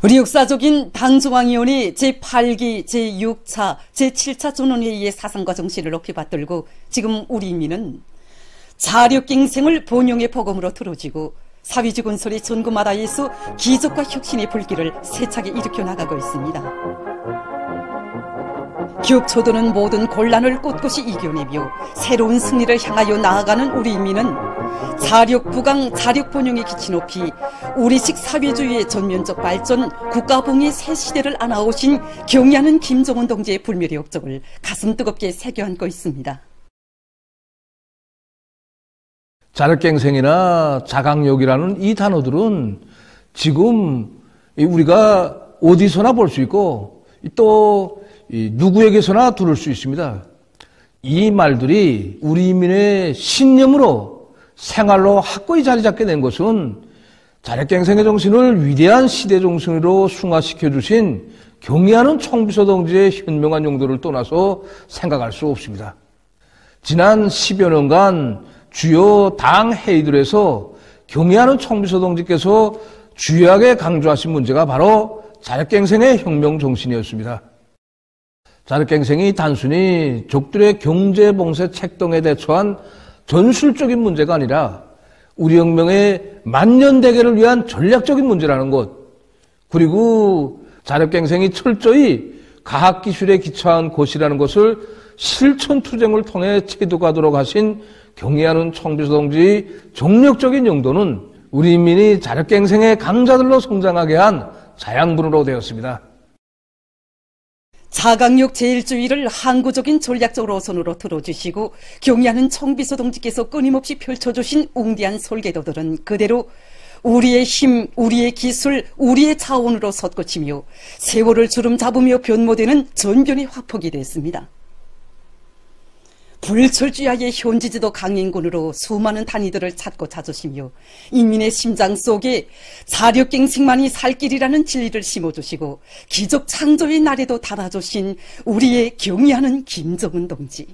우리 역사적인 당중앙위원회 제8기, 제6차, 제7차 전원회의의 사상과 정신을 높이 받들고 지금 우리 인민은 자력갱생을 본용의 복음으로 들어지고 사회주의 건설의 전구마다에서 기적과 혁신의 불길을 세차게 일으켜 나가고 있습니다. 격초도는 모든 곤란을 꼿꼿이 이겨내며 새로운 승리를 향하여 나아가는 우리 인민은 자력부강, 자력본용의 기치 높이 우리식 사회주의의 전면적 발전, 국가봉의 새 시대를 안아오신 경의하는 김정은 동지의 불멸의 업적을 가슴 뜨겁게 새겨 안고 있습니다. 자력갱생이나 자강력이라는 이 단어들은 지금 우리가 어디서나 볼 수 있고 또 누구에게서나 들을 수 있습니다. 이 말들이 우리 인민의 신념으로 생활로 확고히 자리 잡게 된 것은 자력갱생의 정신을 위대한 시대 정신으로 승화시켜 주신 경의하는 청비서 동지의 현명한 용도를 떠나서 생각할 수 없습니다. 지난 10여 년간 주요 당 회의들에서 경의하는 청비서 동지께서 주요하게 강조하신 문제가 바로 자력갱생의 혁명 정신이었습니다. 자력갱생이 단순히 적들의 경제봉쇄 책동에 대처한 전술적인 문제가 아니라 우리 혁명의 만년대계를 위한 전략적인 문제라는 것, 그리고 자력갱생이 철저히 과학기술에 기초한 곳이라는 것을 실천투쟁을 통해 체득하도록 하신 경의하는 청비서 동지의 정력적인 용도는 우리 인민이 자력갱생의 강자들로 성장하게 한 자양분으로 되었습니다. 자강력 제일주의를 항구적인 전략적 노선으로 들어주시고 경의하는 청비서 동지께서 끊임없이 펼쳐주신 웅대한 설계도들은 그대로 우리의 힘, 우리의 기술, 우리의 자원으로 솟구치며 세월을 주름 잡으며 변모되는 전변의 화폭이 됐습니다. 불철주야의 현지지도 강행군으로 수많은 단위들을 찾고 찾으시며 인민의 심장 속에 자력갱생만이 살 길이라는 진리를 심어주시고 기적 창조의 날에도 달아주신 우리의 경의하는 김정은 동지.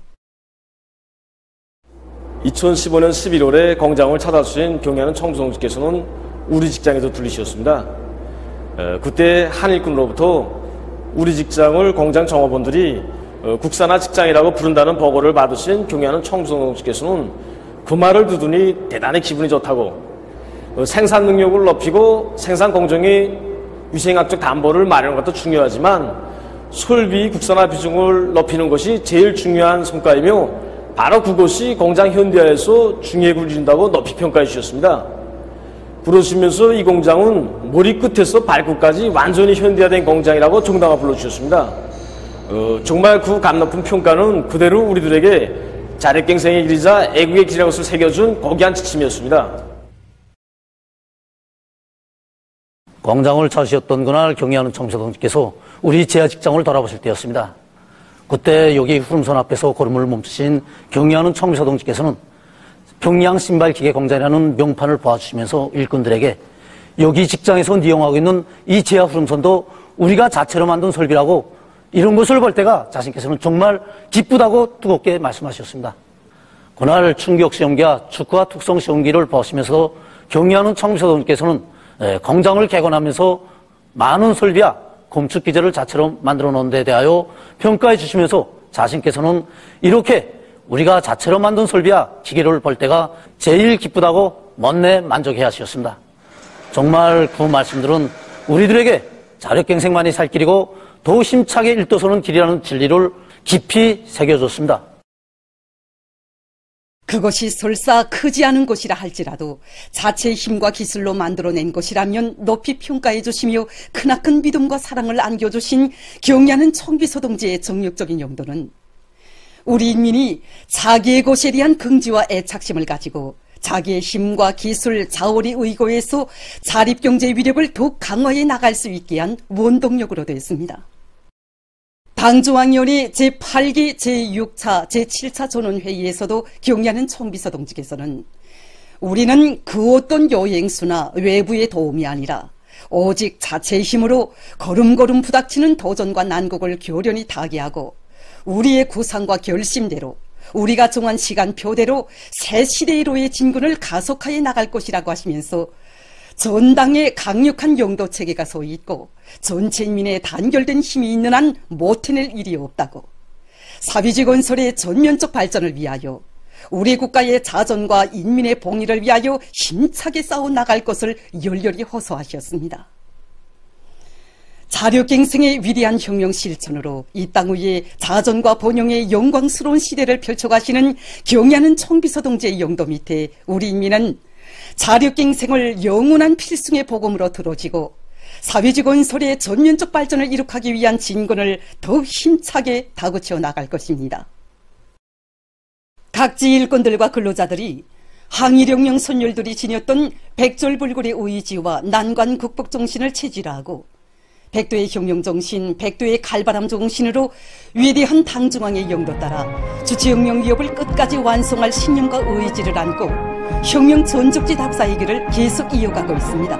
2015년 11월에 공장을 찾아주신 경의하는 청비서 동지께서는 우리 직장에서 들리셨습니다. 그때 한일군으로부터 우리 직장을 공장 종업원들이 국산화 직장이라고 부른다는 보고를 받으신 경의하는 청비서 동지께서는 그 말을 듣더니 대단히 기분이 좋다고, 생산 능력을 높이고 생산 공정의 위생학적 담보를 마련하는 것도 중요하지만 설비 국산화 비중을 높이는 것이 제일 중요한 성과이며 바로 그것이 공장 현대화에서 중요를 준다고 높이 평가해 주셨습니다. 그러시면서 이 공장은 머리끝에서 발끝까지 완전히 현대화된 공장이라고 정당화 불러주셨습니다. 정말 그 감높은 평가는 그대로 우리들에게 자력갱생의 길이자 애국의 길이라는 것을 새겨준 고귀한 지침이었습니다. 공장을 찾으셨던 그날 경의하는 청비서 동지께서 우리 제야 직장을 돌아보실 때였습니다. 그때 여기 후름선 앞에서 걸음을 멈추신 경의하는 청비서 동지께서는 평양 신발 기계 공장이라는 명판을 보아주시면서 일꾼들에게 여기 직장에서 이용하고 있는 이 제야 후름선도 우리가 자체로 만든 설비라고, 이런 것을 볼 때가 자신께서는 정말 기쁘다고 뜨겁게 말씀하셨습니다. 그날 충격 시험기와 축구와 특성 시험기를 보시면서 경의하는 청비서 동지께서는 공장을 개관하면서 많은 설비와 건축 기재를 자체로 만들어 놓은 데 대하여 평가해 주시면서 자신께서는 이렇게 우리가 자체로 만든 설비와 기계를 볼 때가 제일 기쁘다고 못내 만족해 하셨습니다. 정말 그 말씀들은 우리들에게 자력갱생만이 살 길이고 더 힘차게 일도서는 길이라는 진리를 깊이 새겨줬습니다. 그것이 설사 크지 않은 것이라 할지라도 자체의 힘과 기술로 만들어낸 것이라면 높이 평가해 주시며 크나큰 믿음과 사랑을 안겨주신 경의하는 청비서 동지의 정력적인 용도는 우리 인민이 자기의 것에 대한 긍지와 애착심을 가지고 자기의 힘과 기술, 자원의 의거에서 자립경제의 위력을 더욱 강화해 나갈 수 있게 한 원동력으로 되었습니다. 당중앙위원회 제8기, 제6차, 제7차 전원회의에서도 경의하는 청비서 동지께서는 우리는 그 어떤 여행수나 외부의 도움이 아니라 오직 자체의 힘으로 걸음걸음 부닥치는 도전과 난국을 교련히 타개하고 우리의 구상과 결심대로 우리가 정한 시간표대로 새 시대로의 진군을 가속하여 나갈 것이라고 하시면서 전당의 강력한 용도 체계가 서 있고 전체 인민의 단결된 힘이 있는 한 못해낼 일이 없다고, 사회주의 건설의 전면적 발전을 위하여 우리 국가의 자존과 인민의 봉의를 위하여 힘차게 싸워 나갈 것을 열렬히 호소하셨습니다. 자력갱생의 위대한 혁명 실천으로 이 땅 위에 자존과 번영의 영광스러운 시대를 펼쳐가시는 경애하는 청비서 동지의 영도 밑에 우리 인민은 자력갱생을 영원한 필승의 복음으로 들어지고 사회주의 건설의 전면적 발전을 이룩하기 위한 진군을 더욱 힘차게 다그쳐 나갈 것입니다. 각지 일꾼들과 근로자들이 항일혁명 선열들이 지녔던 백절불굴의 의지와 난관 극복 정신을 체질화하고 백도의 혁명정신, 백도의 칼바람 정신으로 위대한 당중앙의 영도 따라 주체혁명 위협을 끝까지 완성할 신념과 의지를 안고 혁명 전적지 답사의 길을 계속 이어가고 있습니다.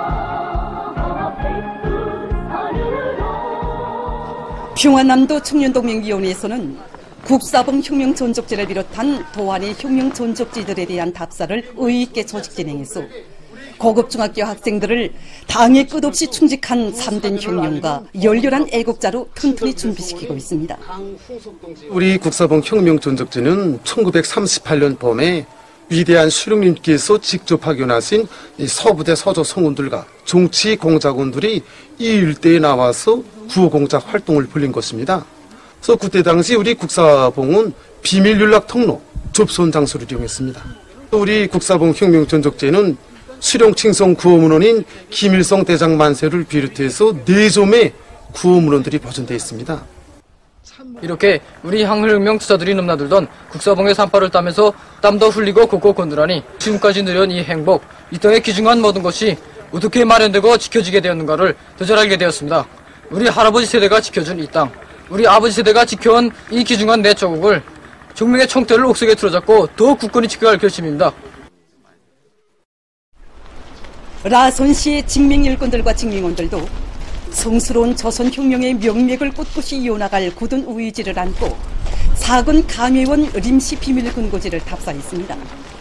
평안남도 청년동맹위원회에서는 국사봉 혁명 전적지를 비롯한 도안의 혁명 전적지들에 대한 답사를 의의 있게 조직 진행해서 고급 중학교 학생들을 당에 끝없이 충직한 참된 혁명가, 열렬한 애국자로 튼튼히 준비시키고 있습니다. 우리 국사봉 혁명 전적지는 1938년 봄에 위대한 수령님께서 직접 파견하신 서부대 서조 성원들과 정치 공작원들이 이 일대에 나와서 구호 공작 활동을 벌린 것입니다. 그래서 그때 당시 우리 국사봉은 비밀 연락 통로, 접선 장소를 이용했습니다. 우리 국사봉 혁명 전적지는 수령 칭송 구호문헌인 김일성 대장 만세를 비롯해서 4점의 구호문헌들이 보존되어 있습니다. 이렇게 우리 항일혁명 투사들이 넘나들던 국사봉의 산발을 따면서 땀도 흘리고 곡곡 건드라니 지금까지 누려온 이 행복, 이 땅에 귀중한 모든 것이 어떻게 마련되고 지켜지게 되었는가를 더 잘 알게 되었습니다. 우리 할아버지 세대가 지켜준 이 땅, 우리 아버지 세대가 지켜온 이 귀중한 내 조국을 종명의 총대를 옥석에 틀어잡고 더욱 굳건히 지켜갈 결심입니다. 라선시의 직맹일꾼들과 직맹원들도 성스러운 조선혁명의 명맥을 꿋꿋이 이어나갈 굳은 의지를 안고 사근 감회원 림시 비밀근고지를 답사했습니다.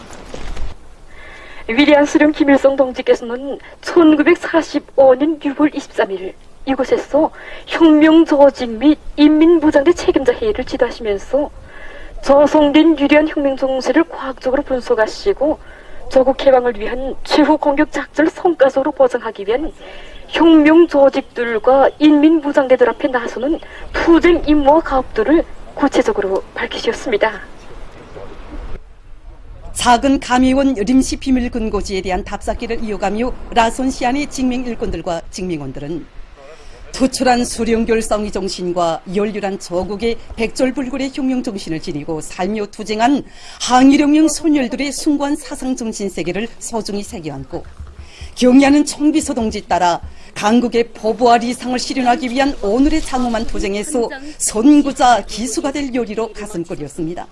위대한 수령 김일성 동지께서는 1945년 6월 23일 이곳에서 혁명 조직 및 인민무장대 책임자 회의를 지도하시면서 조성된 위대한 혁명 정세를 과학적으로 분석하시고 조국 해방을 위한 최후 공격 작전을 성과적으로 보장하기 위한 혁명 조직들과 인민무장대들 앞에 나서는 투쟁 임무와 가업들을 구체적으로 밝히셨습니다. 작은 감회원 림시 비밀근고지에 대한 답사기를 이어가며 라손시안의 직맹일꾼들과 직맹원들은 투출한 수령결성의 정신과 열렬한 조국의 백절불굴의 혁명정신을 지니고 살며 투쟁한 항일혁명 소멸들의 숭고한 사상정신세계를 소중히 새겨안고 경애하는 청비서 동지 따라 강국의 포부와 리상을 실현하기 위한 오늘의 장엄한 투쟁에서 선구자 기수가 될 요리로 가슴골이었습니다.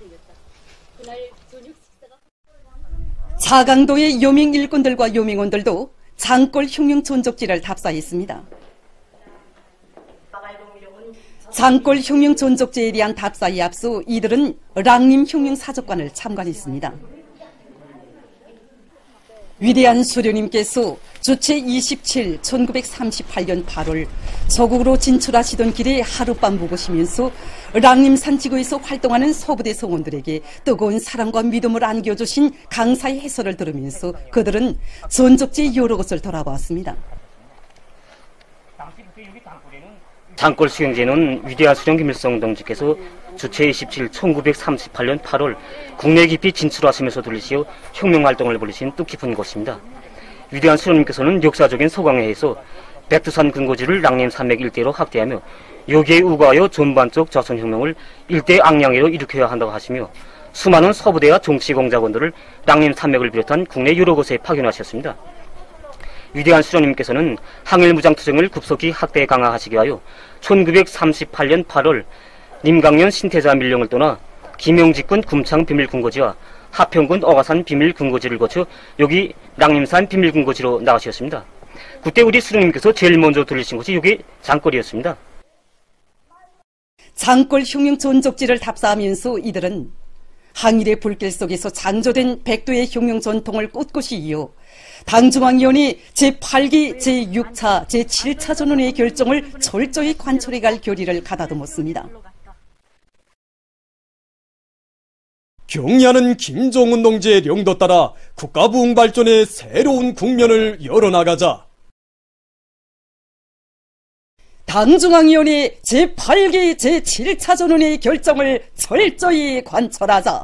자강도의 요맹 일꾼들과 요맹원들도 장골 혁명 전적지를 답사했습니다. 장골 혁명 전적지에 대한 답사에 앞서 이들은 랑림 혁명 사적관을 참관했습니다. 위대한 수령님께서 주체 27, 1938년 8월 조국으로 진출하시던 길에 하룻밤 묵으시면서 랑림 산지구에서 활동하는 서부대 성원들에게 뜨거운 사랑과 믿음을 안겨주신 강사의 해설을 들으면서 그들은 전적지의 여러 곳을 돌아보았습니다. 장골 수경제는 위대한 수령 김일성 동지께서 주체 27, 1938년 8월 국내 깊이 진출하시면서 들리시어 혁명활동을 벌이신 뜻깊은 곳입니다. 위대한 수령님께서는 역사적인 서강회에서 백두산 근거지를 랑림 산맥 일대로 확대하며 여기에 우거하여 전반적 조선혁명을 일대 악량으로 일으켜야 한다고 하시며 수많은 서부대와 정치공작원들을 랑림 산맥을 비롯한 국내 여러 곳에 파견하셨습니다. 위대한 수령님께서는 항일무장투쟁을 급속히 확대 강화하시기 위하여 1938년 8월 nim강년 신태자 밀령을 떠나 김영직군 kum창 비밀근거지와 하평군 어가산 비밀근거지를 거쳐 여기 랑림산 비밀근거지로 나가셨습니다. 그때 우리 수령님께서 제일 먼저 들리신 곳이 여기 장골이었습니다. 장골 혁명 전적지를 답사하면서 이들은 항일의 불길 속에서 장조된 백도의 혁명 전통을 꿋꿋이 이어 당중앙위원회 제8기 제6차 제7차 전원의 결정을 철저히 관철해갈 결의를 가다듬었습니다. 경의하는 김정은 동지의 령도 따라 국가 부흥 발전의 새로운 국면을 열어나가자. 당중앙위원회 제8기 제7차 전원의 결정을 철저히 관철하자.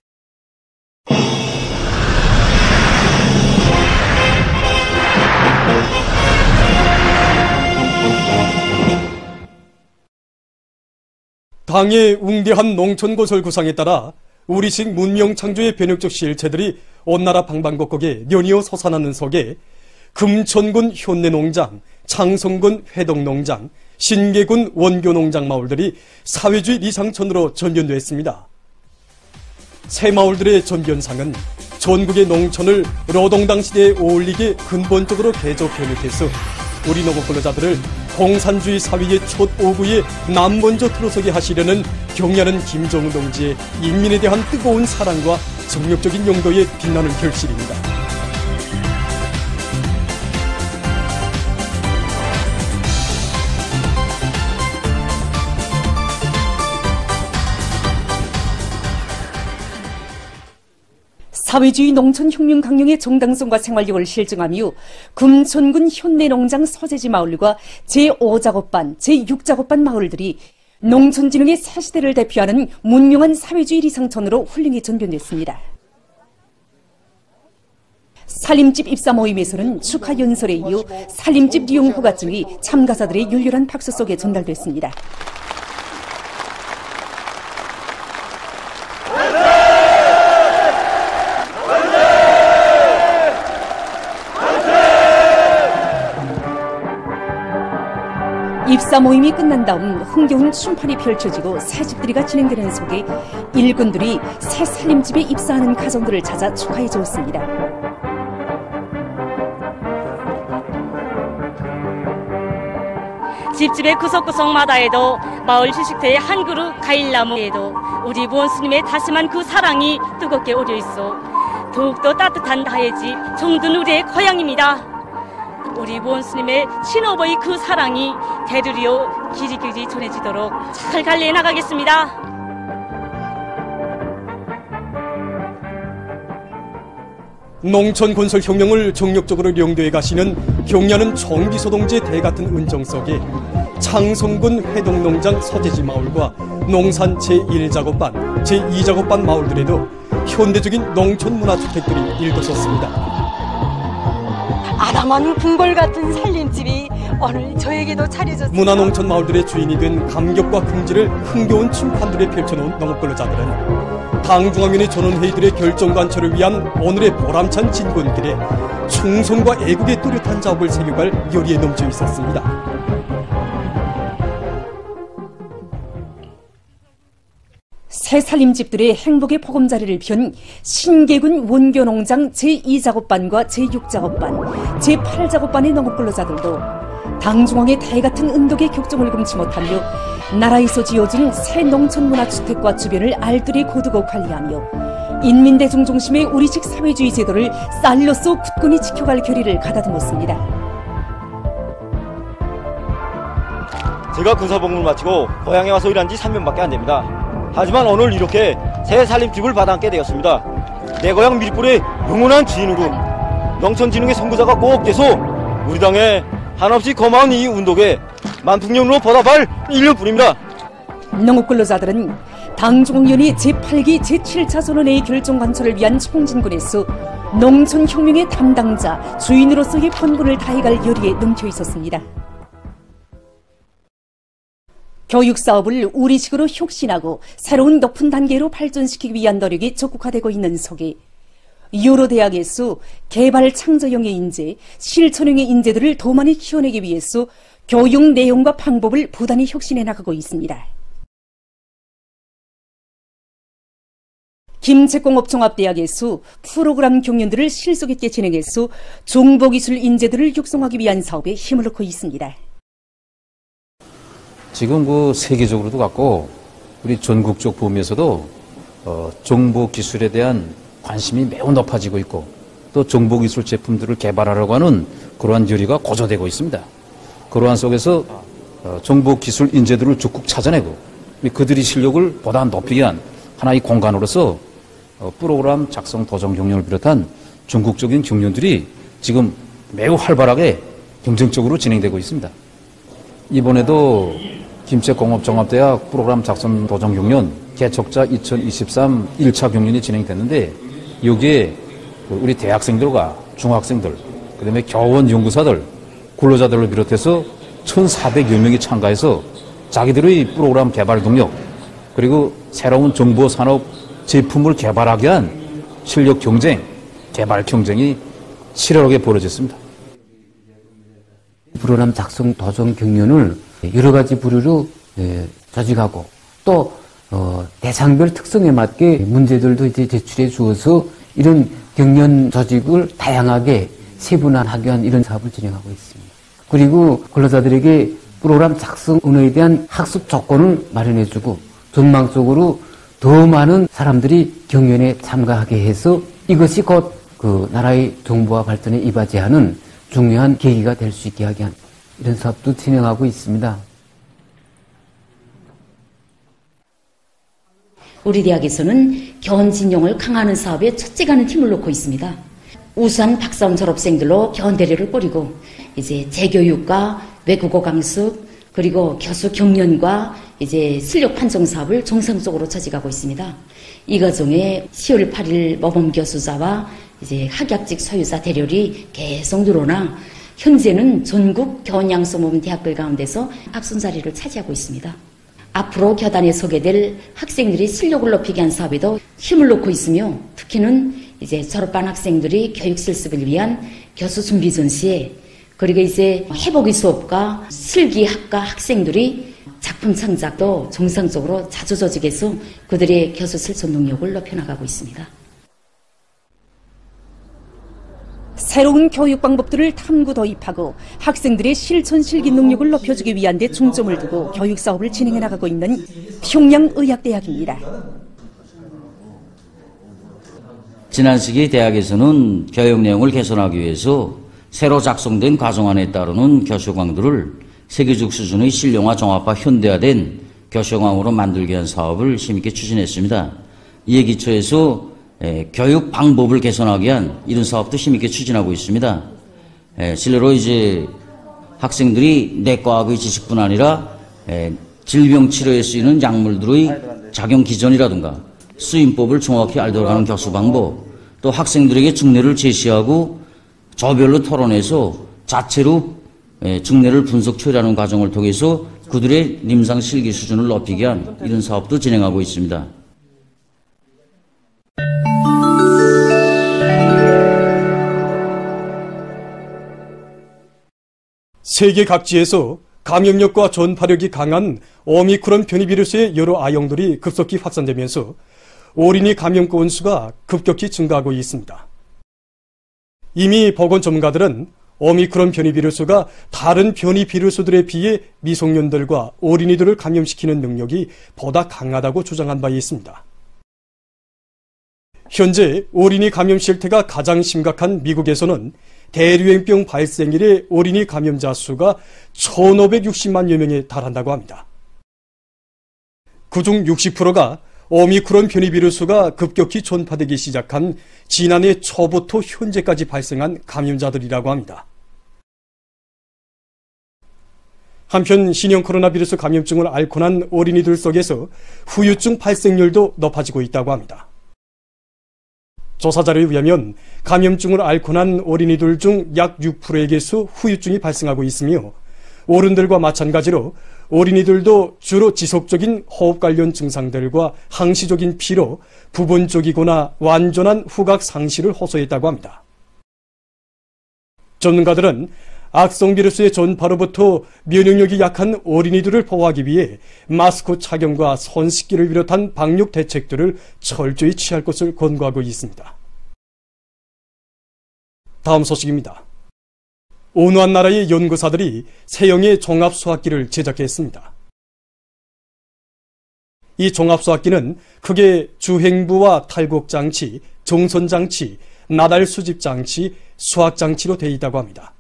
당의 웅대한 농촌고설 구상에 따라 우리식 문명 창조의 변혁적 실체들이 온 나라 방방곡곡에 연이어 솟아나는 속에 금천군 현내농장, 창성군 회덕농장, 신계군 원교농장 마을들이 사회주의 리상천으로 전변됐습니다. 새 마을들의 전변상은 전국의 농촌을 노동당 시대에 어울리게 근본적으로 개조 변혁해서 우리 농업 근로자들을 공산주의 사회의 첫 오구에 남먼저 들어서게 하시려는 경의하는 김정은 동지의 인민에 대한 뜨거운 사랑과 정력적인 용도에 빛나는 결실입니다. 사회주의 농촌혁명 강령의 정당성과 생활력을 실증하며 금천군 현내농장 서재지 마을과 제5작업반, 제6작업반 마을들이 농촌진흥의 새 시대를 대표하는 문명한 사회주의 리상천으로 훌륭히 전변됐습니다. 살림집 입사 모임에서는 축하 연설에 이어 살림집 리용 허가증이 참가자들의 열렬한 박수 속에 전달됐습니다. 입사 모임이 끝난 다음 흥겨운 춤판이 펼쳐지고 새집들이가 진행되는 속에 일꾼들이 새 살림집에 입사하는 가정들을 찾아 축하해 주었습니다. 집집의 구석구석마다에도 마을 휴식터의 한 그루 과일나무에도 우리 부원스님의 다심한 그 사랑이 뜨겁게 오려 있어 더욱더 따뜻한 다의 집 정든 우리의 고향입니다. 우리 부원스님의 친어버의 그 사랑이 대두리어 길이길이 전해지도록 잘 관리해 나가겠습니다. 농촌 건설 혁명을 정력적으로 영도해 가시는 경의하는 정비소동지의 대같은 은정 속에 창성군 회동농장 서재지 마을과 농산 제1작업반, 제2작업반 마을들에도 현대적인 농촌 문화주택들이 일도섰습니다. 아담한 궁궐 같은 살림집이 오늘 저에게도 차려졌습니다. 문화농촌 마을들의 주인이 된 감격과 긍지를 흥겨운 춤판들에 펼쳐놓은 농업근로자들은 당중앙위원회 전원회의들의 결정관철을 위한 오늘의 보람찬 진군길에 충성과 애국의 뚜렷한 작업을 새겨갈 열의에 넘쳐 있었습니다. 새 살림집들의 행복의 보금자리를 편 신계군 원교농장 제2작업반과 제6작업반, 제8작업반의 농업근로자들도 당중앙의 달같은 은덕의 격정을 금치 못하며 나라에서 지어진 새 농촌문화주택과 주변을 알뜰히 거두고 관리하며 인민대중 중심의 우리식 사회주의 제도를 쌀로서 굳건히 지켜갈 결의를 가다듬었습니다. 제가 군사복무를 마치고 고향에 와서 일한 지 3년밖에 안 됩니다. 하지만 오늘 이렇게 새 살림집을 받아앉게 되었습니다. 내 고향 미리불의 영원한 주인으로 농촌진흥의 선구자가 꼭 돼서 우리 당에 한없이 고마운 이 운동에 만풍령으로 보답할 인력뿐입니다. 농업근로자들은 당중앙위원회 제8기 제7차 전원회의 결정관철을 위한 총진군에서 농촌혁명의 담당자, 주인으로서의 본분을 다해갈 열의에 넘쳐 있었습니다. 교육사업을 우리식으로 혁신하고 새로운 높은 단계로 발전시키기 위한 노력이 적극화되고 있는 속에 여러 대학에서 개발 창조형의 인재, 실천형의 인재들을 더 많이 키워내기 위해서 교육 내용과 방법을 부단히 혁신해 나가고 있습니다. 김책공업종합대학에서 프로그램 경연들을 실속 있게 진행해서 정보기술 인재들을 육성하기 위한 사업에 힘을 넣고 있습니다. 지금 세계적으로도 갖고 우리 전국적 범위에서도 정보기술에 대한 관심이 매우 높아지고 있고 또 정보기술 제품들을 개발하려고 하는 그러한 열의가 고조되고 있습니다. 그러한 속에서 정보기술 인재들을 적극 찾아내고 그들의 실력을 보다 높이기 위한 하나의 공간으로서 프로그램 작성 도전 경연을 비롯한 전국적인 경연들이 지금 매우 활발하게 경쟁적으로 진행되고 있습니다. 이번에도 김책공업종합대학 프로그램 작성 도전 경연 개척자 2023 1차 경연이 진행됐는데 여기에 우리 대학생들과 중학생들, 그다음에 교원 연구사들, 근로자들을 비롯해서 1,400여 명이 참가해서 자기들의 프로그램 개발 능력 그리고 새로운 정보산업 제품을 개발하기 위한 실력 경쟁, 개발 경쟁이 치열하게 벌어졌습니다. 프로그램 작성 도전 경연을 여러 가지 부류로 조직하고 또 대상별 특성에 맞게 문제들도 이제 제출해 주어서 이런 경연 조직을 다양하게 세분화하기 위한 이런 사업을 진행하고 있습니다. 그리고 근로자들에게 프로그램 작성 언어에 대한 학습 조건을 마련해주고 전망적으로 더 많은 사람들이 경연에 참가하게 해서 이것이 곧 그 나라의 정보화 발전에 이바지하는 중요한 계기가 될 수 있게 하기 위한 이런 사업도 진행하고 있습니다. 우리 대학에서는 교원 진용을 강화하는 사업에 첫째가는 힘을 놓고 있습니다. 우수한 박사원 졸업생들로 교원 대회를 꾸리고 이제 재교육과 외국어 강습 그리고 교수 경연과 이제 실력 판정 사업을 정상적으로 조직하고 있습니다. 이 과정에 10월 8일 모범 교수자와 이제 학약직 소유자 대렬이 계속 늘어나 현재는 전국 교원 양성 모범 대학들 가운데서 앞선 자리를 차지하고 있습니다. 앞으로 교단에 서게 될 학생들이 실력을 높이기 위한 사업에도 힘을 놓고 있으며 특히는 이제 졸업반 학생들이 교육 실습을 위한 교수 준비 전시회 그리고 이제 해보기 수업과 실기학과 학생들이 작품 창작도 정상적으로 자주 조직해서 그들의 교수 실천 능력을 높여나가고 있습니다. 새로운 교육 방법들을 탐구 도입하고 학생들의 실천 실기 능력을 높여주기 위한 데 중점을 두고 교육 사업을 진행해 나가고 있는 평양의학대학입니다. 지난 시기 대학에서는 교육 내용을 개선하기 위해서 새로 작성된 과정안에 따르는 교수강들을 세계적 수준의 실용화, 종합화, 현대화된 교수강으로 만들기 위한 사업을 힘있게 추진했습니다. 이에 기초해서 교육 방법을 개선하기 위한 이런 사업도 힘있게 추진하고 있습니다. 실제로 이제 학생들이 내과학의 지식뿐 아니라 질병 치료에 쓰이는 약물들의 작용 기전이라든가 쓰임법을 정확히 알도록 하는 교수 방법, 또 학생들에게 증례를 제시하고 조별로 토론해서 자체로 증례를 분석 처리하는 과정을 통해서 그들의 임상 실기 수준을 높이기 위한 이런 사업도 진행하고 있습니다. 세계 각지에서 감염력과 전파력이 강한 오미크론 변이 비루스의 여러 아형들이 급속히 확산되면서 어린이 감염 건수가 급격히 증가하고 있습니다. 이미 보건 전문가들은 오미크론 변이 비루스가 다른 변이 비루스들에 비해 미성년들과 어린이들을 감염시키는 능력이 보다 강하다고 주장한 바 있습니다. 현재 어린이 감염 실태가 가장 심각한 미국에서는 대류행병 발생 이래 어린이 감염자 수가 1,560만여 명에 달한다고 합니다. 그중 60%가 오미크론 변이 비루스가 급격히 전파되기 시작한 지난해 초부터 현재까지 발생한 감염자들이라고 합니다. 한편 신형 코로나 비루스 감염증을 앓고 난 어린이들 속에서 후유증 발생률도 높아지고 있다고 합니다. 조사 자료에 의하면 감염증을 앓고 난 어린이들 중 약 6%에게서 후유증이 발생하고 있으며 어른들과 마찬가지로 어린이들도 주로 지속적인 호흡 관련 증상들과 항시적인 피로, 부분적이거나 완전한 후각 상실을 호소했다고 합니다. 전문가들은 악성 비루스의 전파로부터 면역력이 약한 어린이들을 보호하기 위해 마스크 착용과 손 씻기를 비롯한 방역 대책들을 철저히 취할 것을 권고하고 있습니다. 다음 소식입니다. 어느 한 나라의 연구사들이 세형의 종합 수학기를 제작했습니다. 이 종합수확기는 크게 주행부와 탈곡장치, 정선장치, 나달 수집장치, 수확장치로 되어 있다고 합니다.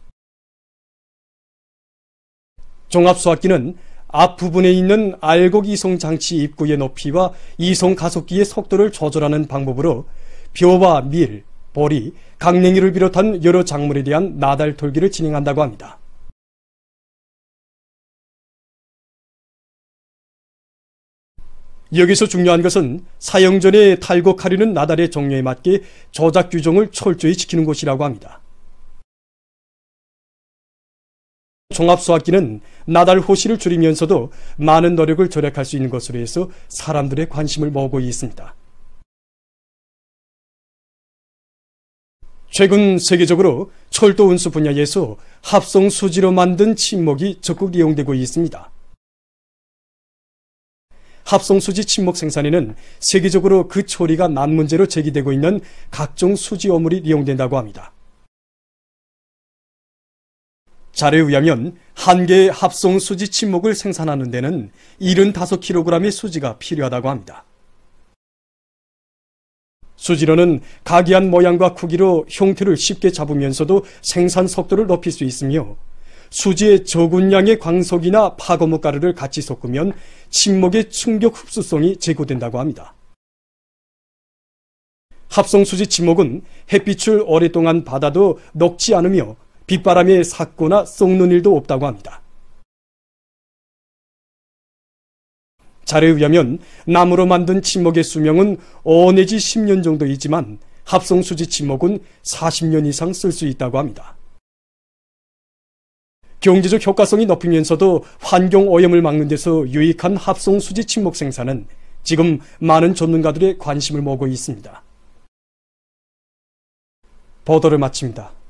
종합수확기는 앞부분에 있는 알곡 이송장치 입구의 높이와 이송 가속기의 속도를 조절하는 방법으로 벼와 밀, 보리, 강냉이를 비롯한 여러 작물에 대한 나달 돌기를 진행한다고 합니다. 여기서 중요한 것은 사용 전에 탈곡하려는 나달의 종류에 맞게 조작 규정을 철저히 지키는 것이라고 합니다. 종합수확기는 나달 호시를 줄이면서도 많은 노력을 절약할 수 있는 것으로 해서 사람들의 관심을 모으고 있습니다. 최근 세계적으로 철도 운수 분야에서 합성 수지로 만든 침목이 적극 이용되고 있습니다. 합성수지 침목 생산에는 세계적으로 그 처리가 난 문제로 제기되고 있는 각종 수지 어물이 이용된다고 합니다. 자료에 의하면 한 개의 합성수지 침목을 생산하는 데는 75kg의 수지가 필요하다고 합니다. 수지로는 각이한 모양과 크기로 형태를 쉽게 잡으면서도 생산 속도를 높일 수 있으며 수지에 적은 양의 광석이나 파고무 가루를 같이 섞으면 침목의 충격 흡수성이 제고된다고 합니다. 합성수지 침목은 햇빛을 오랫동안 받아도 녹지 않으며 빗바람에 삭거나 썩는 일도 없다고 합니다. 자료에 의하면 나무로 만든 침목의 수명은 5 내지 10년 정도이지만 합성수지 침목은 40년 이상 쓸 수 있다고 합니다. 경제적 효과성이 높으면서도 환경오염을 막는 데서 유익한 합성수지 침목 생산은 지금 많은 전문가들의 관심을 모으고 있습니다. 보도를 마칩니다.